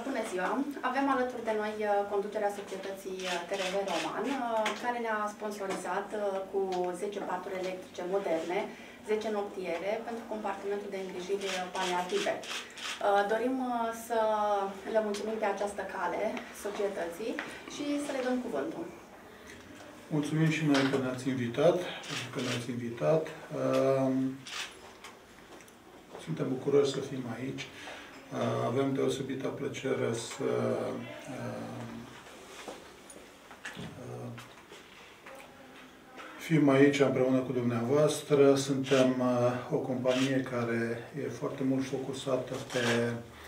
Bună ziua! Avem alături de noi conducerea societății TRW Roman, care ne-a sponsorizat cu 10 paturi electrice moderne, 10 noptiere pentru compartimentul de îngrijiri paliative. Dorim să le mulțumim pe această cale societății și să le dăm cuvântul. Mulțumim și noi că ne-ați invitat, Suntem bucuroși să fim aici. Avem deosebită plăcere să fim aici împreună cu dumneavoastră. Suntem o companie care e foarte mult focusată pe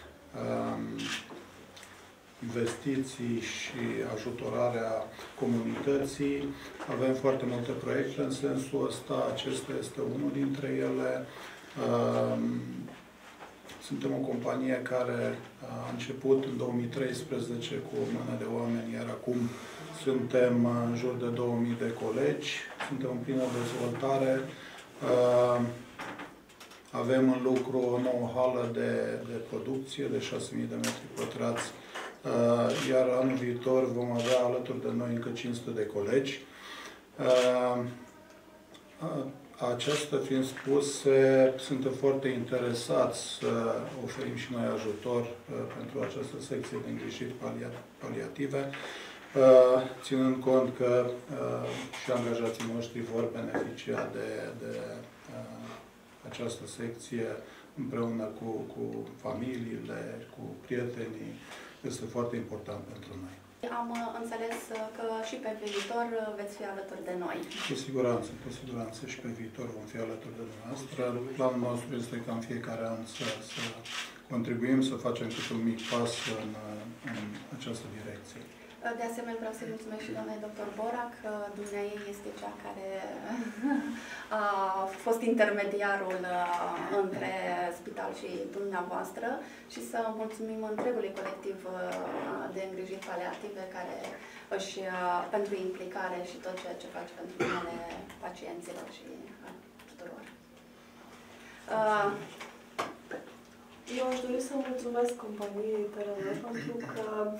investiții și ajutorarea comunității. Avem foarte multe proiecte în sensul ăsta. Acesta este unul dintre ele. Suntem o companie care a început în 2013 cu o mână de oameni, iar acum suntem în jur de 2000 de colegi. Suntem în plină dezvoltare. Avem în lucru o nouă hală de producție de 6.000 de metri pătrați, iar anul viitor vom avea alături de noi încă 500 de colegi. Aceasta fiind spuse, suntem foarte interesați să oferim și noi ajutor pentru această secție de îngrijiri paliative, ținând cont că și angajații noștri vor beneficia de această secție împreună cu familiile, cu prietenii. Este foarte important pentru noi. Am înțeles că și pe viitor veți fi alături de noi. Cu siguranță și pe viitor vom fi alături de dumneavoastră. Planul nostru este ca în fiecare an să contribuim, să facem câte un mic pas în această direcție. De asemenea, vreau să-i mulțumesc și doamnei dr. Borac, că dumneavoastră este cea care a fost intermediarul între spital și dumneavoastră și să mulțumim întregului colectiv de îngrijiri paliative pentru implicare și tot ceea ce face pentru binele pacienților și a tuturor. Eu aș dori să mulțumesc companiei TRW pentru că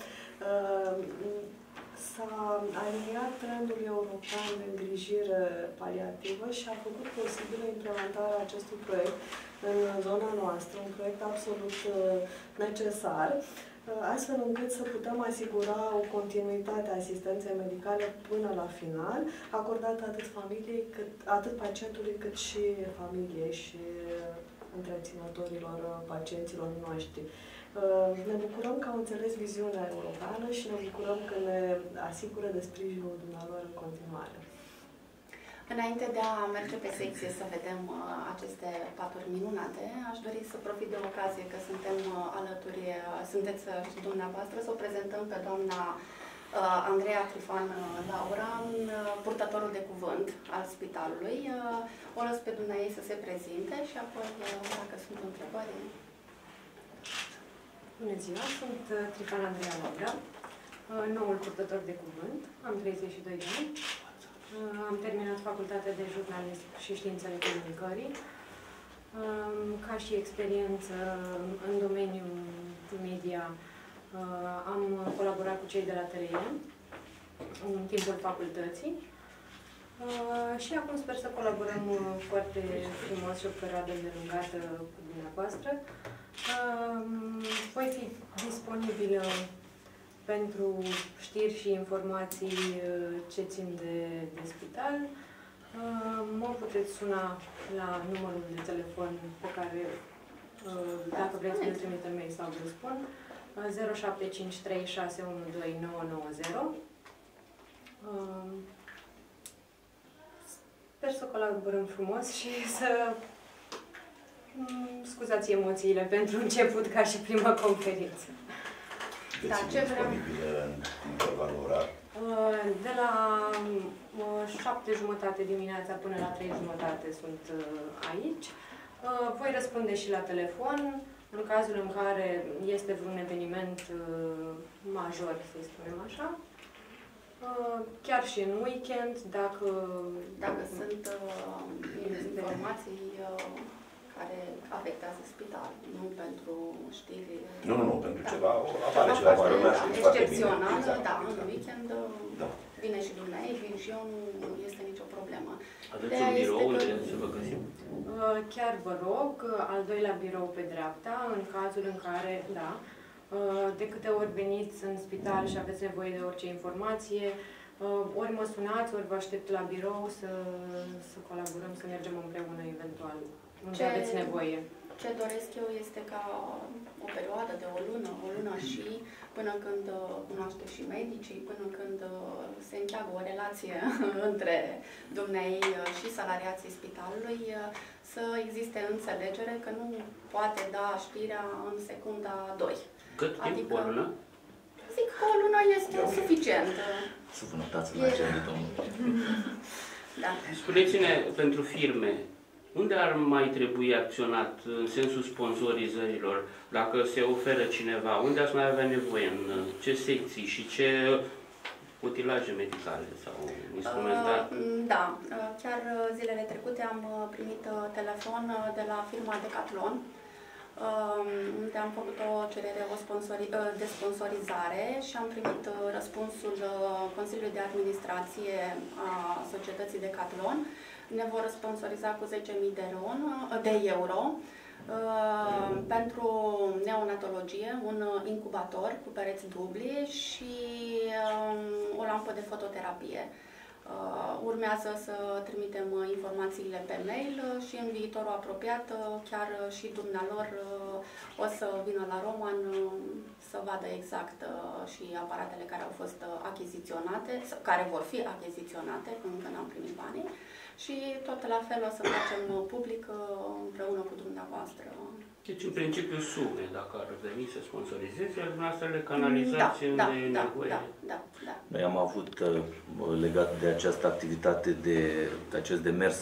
s-a aliniat trendul european de îngrijire paliativă și a făcut posibilă implementarea acestui proiect în zona noastră, un proiect absolut necesar, astfel încât să putem asigura o continuitate a asistenței medicale până la final, acordată atât pacientului cât și familiei și întreținătorilor pacienților noștri. Ne bucurăm că au înțeles viziunea europeană și ne bucurăm că ne asigură de sprijinul dumnealor în continuare. Înainte de a merge pe secție să vedem aceste paturi minunate, aș dori să profit de ocazie că sunteți și dumneavoastră, să o prezentăm pe doamna Andreea Trifan Laura, purtătorul de cuvânt al spitalului. O las pe dumneavoastră să se prezinte și apoi, dacă sunt întrebări... Bună ziua, sunt Trifan Andreea Laura, noul purtător de cuvânt, am 32 de ani, am terminat facultatea de jurnalism și științele comunicării, ca și experiență în domeniul media, am colaborat cu cei de la TRW în timpul facultății și acum sper să colaborăm foarte frumos și o perioadă îndelungată cu dumneavoastră. Voi fi disponibilă pentru știri și informații ce țin de spital. Mă puteți suna la numărul de telefon pe care, dacă vreți, mi-l trimit în mail sau vă spun, 0753 612 990. Sper să colaborăm frumos și să... Scuzați emoțiile pentru început, ca și prima conferință. Da, ce vrem? În intervalul orar? De la 7:30 dimineața până la 3:30 sunt aici. Voi răspunde și la telefon, în cazul în care este vreun eveniment major, să spunem așa. Chiar și în weekend, dacă sunt informații care afectează spitalul, nu pentru știri. Nu, pentru ceva, apare ceva mai lumea și foarte bine. Excepțional, Exact. da, în weekend vine și dumneavoastră, vin și eu, nu este nicio problemă. Aveți un birou unde să vă găsim? Chiar vă rog, al doilea birou pe dreapta, în cazul în care, da, de câte ori veniți în spital și aveți nevoie de orice informație, ori mă sunați, ori vă aștept la birou să colaborăm, să mergem împreună eventual, unde aveți nevoie. Ce doresc eu este ca o perioadă de o lună și până când cunoaște și medicii, până când se încheagă o relație între dumneai și salariații spitalului, să existe înțelegere că nu poate da știrea în secunda 2. Cât timp? O lună? Zic că o lună este suficient. Să vă notați în agenda, domnul. Da. Spuneți-ne, pentru firme, unde ar mai trebui acționat în sensul sponsorizărilor, dacă se oferă cineva? Unde ați mai avea nevoie? În ce secții și ce utilaje medicale sau instrumentale? Da, chiar zilele trecute am primit telefon de la firma Decathlon, unde am făcut o cerere de sponsorizare și am primit răspunsul Consiliului de Administrație a societății Decathlon. Ne vor sponsoriza cu 10.000 de euro pentru neonatologie, un incubator cu pereți dubli și o lampă de fototerapie. Urmează să trimitem informațiile pe mail și în viitorul apropiat chiar și dumnealor o să vină la Roman să vadă exact și aparatele care au fost achiziționate, care vor fi achiziționate încă n-am primit banii și tot la fel o să facem public împreună cu dumneavoastră. Deci, în principiu, sume, dacă ar veni să sponsorizeze, iar dumneavoastră le canalizați unde e nevoie. Da. Noi am avut, legat de această activitate, de acest demers,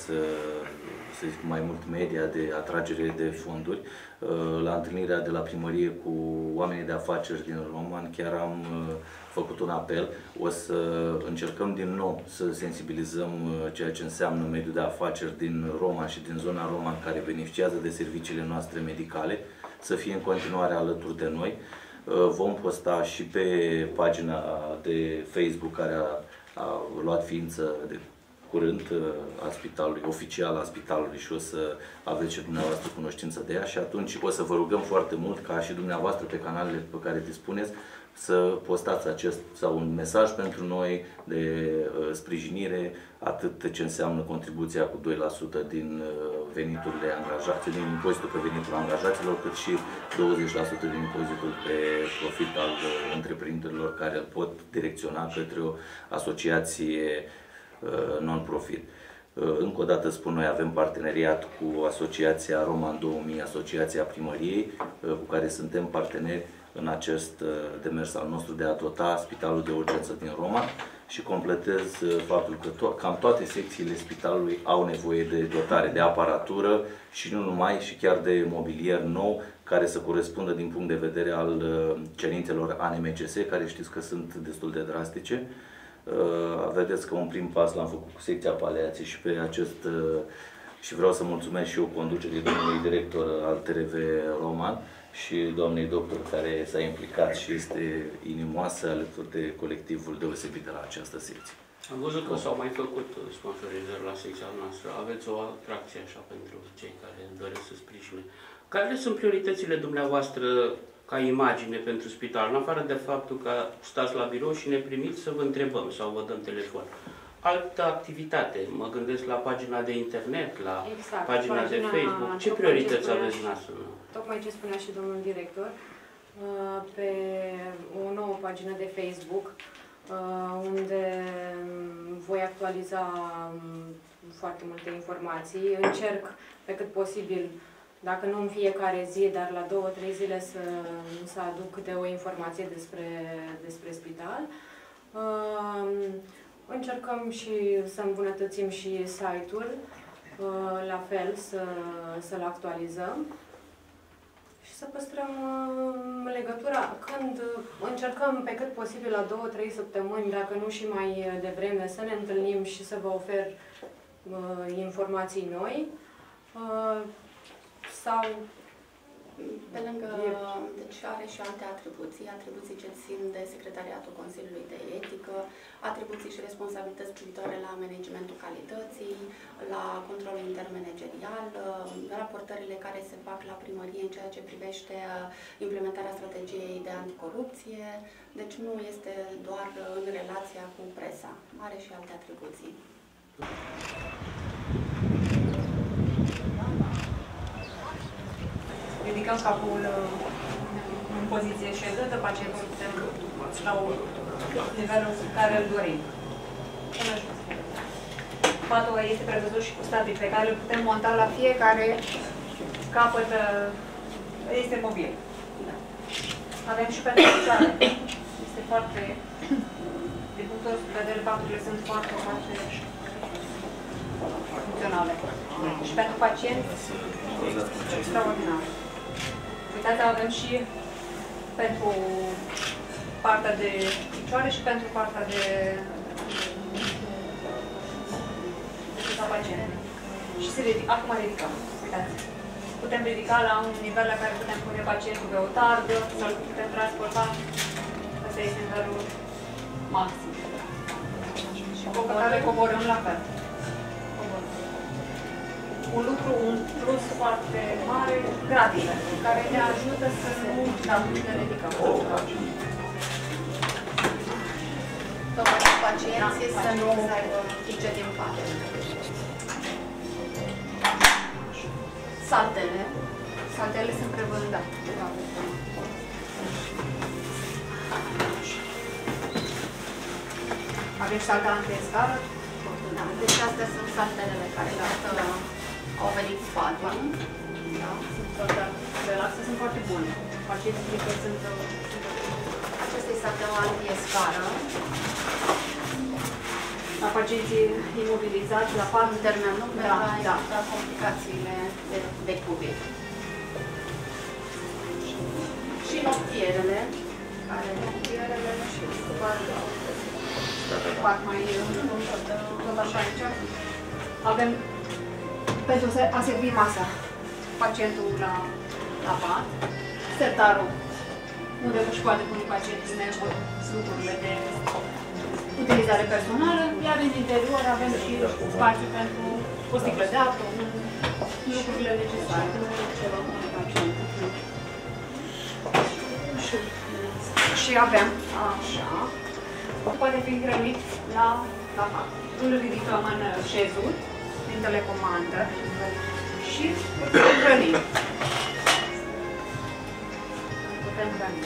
să zic mai mult media, de atragere de fonduri, la întâlnirea de la primărie cu oamenii de afaceri din Roman, chiar am făcut un apel. O să încercăm din nou să sensibilizăm ceea ce înseamnă mediul de afaceri din Roman și din zona Roman care beneficiază de serviciile noastre medicale, să fie în continuare alături de noi. Vom posta și pe pagina de Facebook care a luat ființă de curând a spitalului, oficial a spitalului, și o să aveți și dumneavoastră cunoștință de ea și atunci o să vă rugăm foarte mult ca și dumneavoastră pe canalele pe care dispuneți să postați acest sau un mesaj pentru noi de sprijinire, atât ce înseamnă contribuția cu 2% din veniturile angajaților, din impozitul pe venitul angajaților, cât și 20% din impozitul pe profit al întreprinderilor care îl pot direcționa către o asociație non-profit. Încă o dată spun, noi avem parteneriat cu Asociația Roman 2000, Asociația Primăriei, cu care suntem parteneri în acest demers al nostru de a dota Spitalul de Urgență din Roman și completez faptul că cam toate secțiile spitalului au nevoie de dotare de aparatură și nu numai, și chiar de mobilier nou care să corespundă din punct de vedere al cerințelor ANMCS, care știți că sunt destul de drastice. Vedeți că un prim pas l-am făcut cu secția paliație și pe acest și vreau să mulțumesc și eu conducerii domnului director al TRW Roman și doamnei doctor care s-a implicat și este inimoasă alături de colectivul deosebit de la această secție. Am văzut că s-au mai făcut sponsorizări la secția noastră. Aveți o atracție așa pentru cei care doresc să sprijine. Care sunt prioritățile dumneavoastră ca imagine pentru spital, în afară de faptul că stați la birou și ne primiți să vă întrebăm sau vă dăm telefon? Altă activitate, mă gândesc la pagina de internet, la pagina de Facebook. Ce priorități aveți noastră? Tocmai ce spunea și domnul director, pe o nouă pagină de Facebook, unde voi actualiza foarte multe informații. Încerc pe cât posibil, dacă nu în fiecare zi, dar la 2-3 zile să aduc câte o informație despre spital. Încercăm și să îmbunătățim și site-ul, la fel să-l actualizăm și să păstrăm legătura. Când încercăm pe cât posibil la 2-3 săptămâni, dacă nu și mai devreme, să ne întâlnim și să vă ofer informații noi. sau Pe lângă, deci are și alte atribuții ce țin de Secretariatul Consiliului de Etică, atribuții și responsabilități privitoare la managementul calității, la controlul intermanagerial, raportările care se fac la primărie în ceea ce privește implementarea strategiei de anticorupție, deci nu este doar în relația cu presa, are și alte atribuții. ridicăm capul în poziție șezată, pacientul la nivelul care îl dorim. Patul este prevăzut și cu static pe care îl putem monta la fiecare capăt, este mobil. Avem și pentru picioare. Este foarte, din punctul de vedere, paturile sunt foarte funcționale. Și pentru pacienți, extraordinar. Uitați, avem și pentru partea de picioare și pentru partea de pacient. Și se ridică. Acum ridicăm. Uitați. Putem ridica la un nivel la care putem pune pacientul pe o tardă, să-l putem transporta. Asta este nivelul maxim. Și coborâm la fel. Un lucru, un plus foarte mare, gradile, care ne ajută să nu ne ridicăm. Tocmai pacienții să nu aibă pice din pat. Saltele. Saltele sunt prevăzute. Avem salta anti-scară. Da, deci astea sunt saltelele care au venit cu patul. Da, sunt foarte relaxe, sunt foarte bune. Pacienții că sunt... Acesta e salteaua anti-scară. La pacienții imobilizați, la pat În termen lung, da, complicațiile de COVID. Și noptierele, care și pat mai tot așa aici. Avem pentru a servi masa pacientul la pat, sertarul, unde își poate pune pacientul lucrurile de utilizare personală, iar în interior avem și spațiu pentru o sticlă de apă, lucrurile necesare, ce va pune pacientul. Și avem așa, poate fi îngrănit la pat. Îl ridicăm în șezut, din telecomandă și putem îngrăni. Putem îngrăni.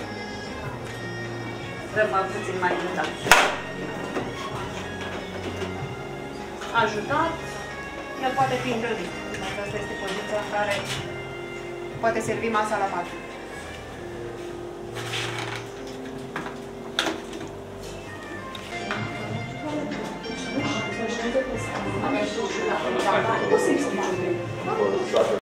Dăm puțin mai mult. Ajutat, el poate fi îngrănit. Asta este poziția în care poate servi masa la pat. Avem și